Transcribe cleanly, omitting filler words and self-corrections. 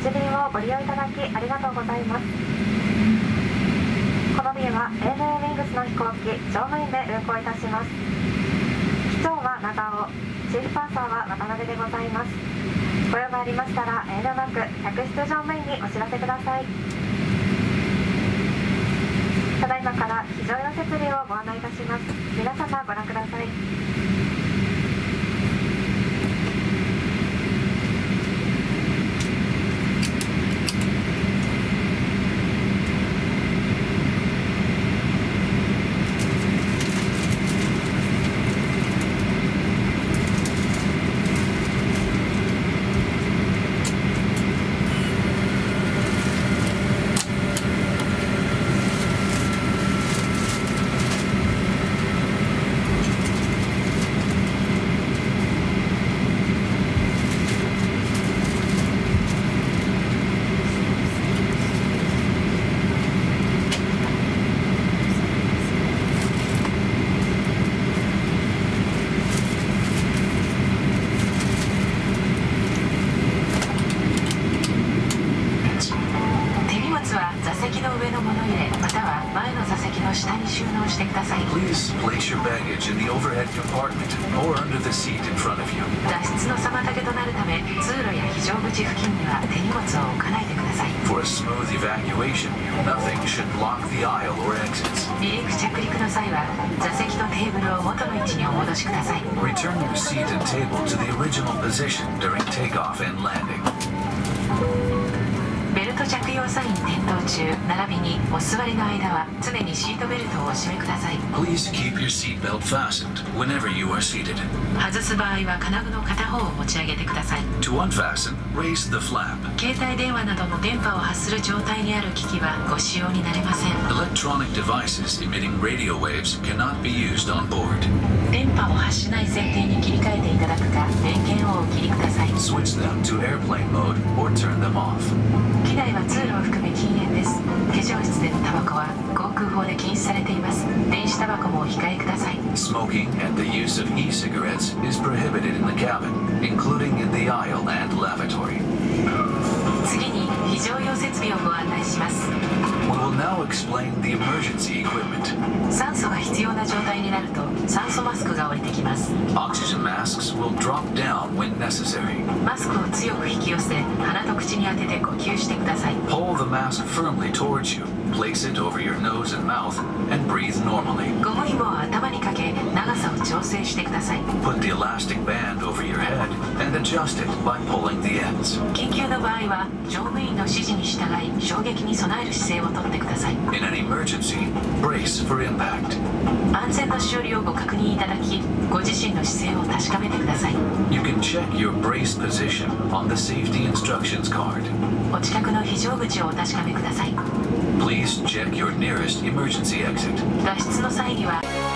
一便をご利用いただきありがとうございます。この便は ANA ウィングスの飛行機乗務員で運航いたします。機長は長尾、チーフパーサーは渡辺でございます。ご用がありましたら遠慮なく客室乗務員にお知らせください。ただいまから非常用設備をご案内いたします。皆様ご覧ください。 Please place your baggage in the overhead compartment or under the seat in front of you. 脱出の妨げとなるため、通路や非常口付近には手荷物を置かないでください。 For a smooth evacuation, nothing should block the aisle or exits. 離陸着陸の際は座席とテーブルを元の位置にお戻しください。 Return your seat and table to the original position during takeoff and landing. ベルト着用サイン点灯中並びにお座りの間は常にシートベルトをお締めください。 Please keep your seatbelt fastened whenever you are seated. 外す場合は金具の片方を持ち上げてください。 To unfasten, raise the flap. 携帯電話などの電波を発する状態にある機器はご使用になれません。 Electronic devices emitting radio waves cannot be used on board. 電波を発しない設定に切り替えていただくか電源をお切りください。 Switch them to airplane mode or turn them off. 機内は通路を含め禁煙です。化粧室でのタバコは航空法で禁止されています。電子タバコもお控えください。 Smoking and the use of e-cigarettes is prohibited in the cabin, including in the aisle and lavatory. 次に非常用設備をご案内します。 We will now explain the emergency equipment. 酸素が必要な状態になると酸素マスクが降りてきます。 Oxygen masks will drop down when necessary. マスクを強く引き寄せ鼻と口に当てて呼吸してください。 Pull the mask firmly towards you, place it over your nose and mouth, and breathe normally. ゴム紐を頭にかけ長さを調整してください。 Put the elastic band over your head and adjust it by pulling the ends. 緊急の場合は乗務員の指示に従い衝撃に備える姿勢をとってください。 In an emergency, brace for impact. 安全のしおりをご確認いただきご自身の姿勢を確かめてください。 You can check your brace position on the safety instructions card. お近くの非常口をお確かめください。 Please check your nearest emergency exit. 脱出の際には